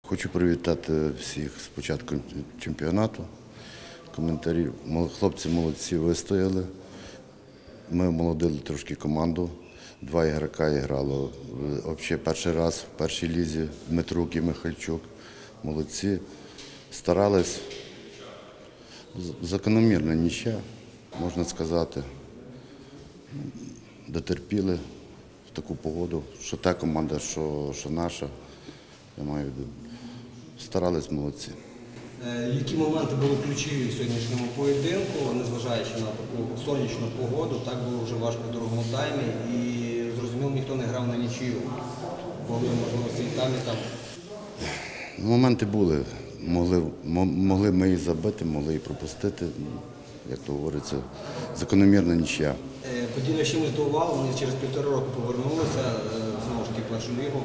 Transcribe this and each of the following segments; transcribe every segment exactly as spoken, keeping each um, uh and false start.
Хочу привітати всіх з початком чемпіонату. Коментарі. Хлопці молодці вистояли. Ми молодили трошки команду. Два ігрока грало. Взагалі перший раз в першій лізі Дмитрук і Михальчук. Молодці. Старались. Закономірна нічия, можна сказати. Дотерпіли в таку погоду, що та команда, що, що наша. Я маю в виду. Старались молодці. Які моменти були ключові в сьогоднішньому поєдинку, незважаючи на таку сонячну погоду, так було вже важко в другому таймі і, зрозуміло, ніхто не грав на нічию. Були можливості і там, і там. Моменти були. Могли, могли ми її забити, могли її пропустити. Як то говориться, закономірна нічия. Поділля чимось здивувало, вони через півтора року повернулися, знову ж таки, в першу лігу.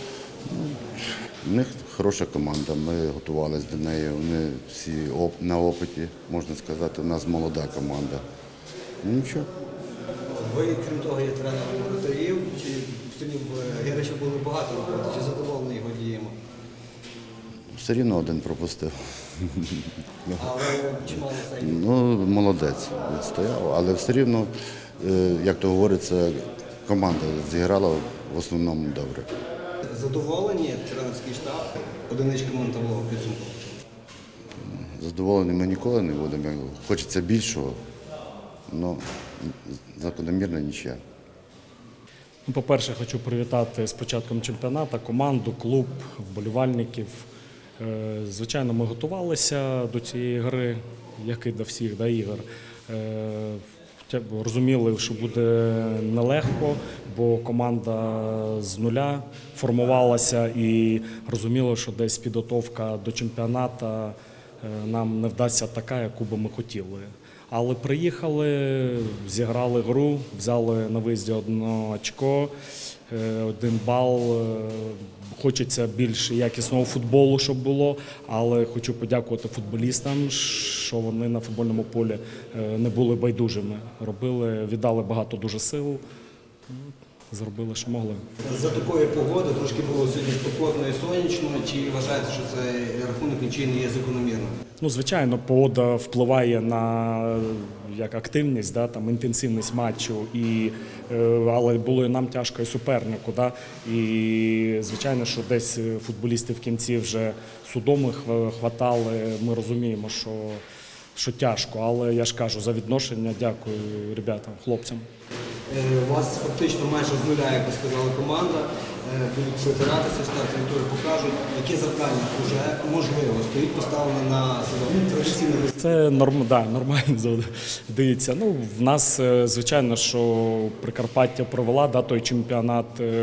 У них хороша команда, ми готувалися до неї, вони всі на опиті, можна сказати, у нас молода команда. Ну нічого. Ви, крім того, є тренером воротарів, чи сьогодні в Герича було багато роботи, чи задоволений його діями? Все рівно один пропустив. Але чимало сейвів? Ну, молодець, відстояв, але все рівно, як то говориться, команда зіграла в основному добре. Задоволені тренерський штаб одиничками таблового підсумку? Задоволені ми ніколи не будемо. Хочеться більшого, але закономірна нічия. Ну, по-перше, хочу привітати з початком чемпіонату команду, клуб, вболівальників. Звичайно, ми готувалися до цієї гри, як і до всіх да, ігор. Розуміли, що буде нелегко, бо команда з нуля формувалася і розуміли, що десь підготовка до чемпіонату нам не вдасться така, яку би ми хотіли. Але приїхали, зіграли гру, взяли на виїзді одне очко, один бал. Хочеться більш якісного футболу, щоб було, але хочу подякувати футболістам, що вони на футбольному полі не були байдужими. Робили, віддали багато дуже сил, зробили, що могли. За такої погоди трошки було сьогодні спекотно і сонячно. Чи вважаєте, що цей рахунок нічий не є закономірним? Ну, звичайно, погода впливає на як активність, да, там, інтенсивність матчу, і, але було і нам тяжко і супернику. Да, і, звичайно, що десь футболісти в кінці вже судоми хватали, ми розуміємо, що, що тяжко, але я ж кажу, за відношення дякую ребятам, хлопцям. У вас фактично майже з нуля, як ви сказали, команда, будуть притиратися, штати території покажуть, які завдання вже можливо стоїть поставлено на традиційне. Це норм, да, нормально. Дивіться, ну, в нас, звичайно, що Прикарпаття провела да, той чемпіонат,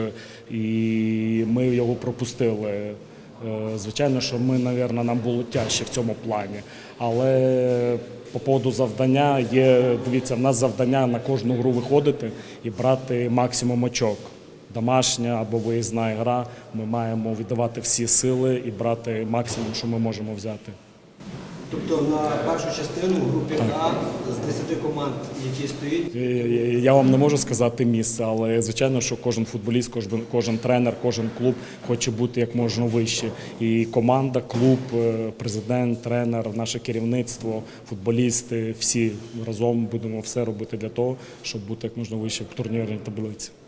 і ми його пропустили. Звичайно, що ми, мабуть, нам було тяжче в цьому плані, але по поводу завдання є, дивіться, в нас завдання на кожну гру виходити і брати максимум очок. Домашня або виїзна гра, ми маємо віддавати всі сили і брати максимум, що ми можемо взяти. Тобто на першу частину в групі А з десяти команд, які стоїть? Я вам не можу сказати місце, але звичайно, що кожен футболіст, кожен, кожен тренер, кожен клуб хоче бути як можна вище. І команда, клуб, президент, тренер, наше керівництво, футболісти, всі разом будемо все робити для того, щоб бути як можна вище в турнірній таблиці.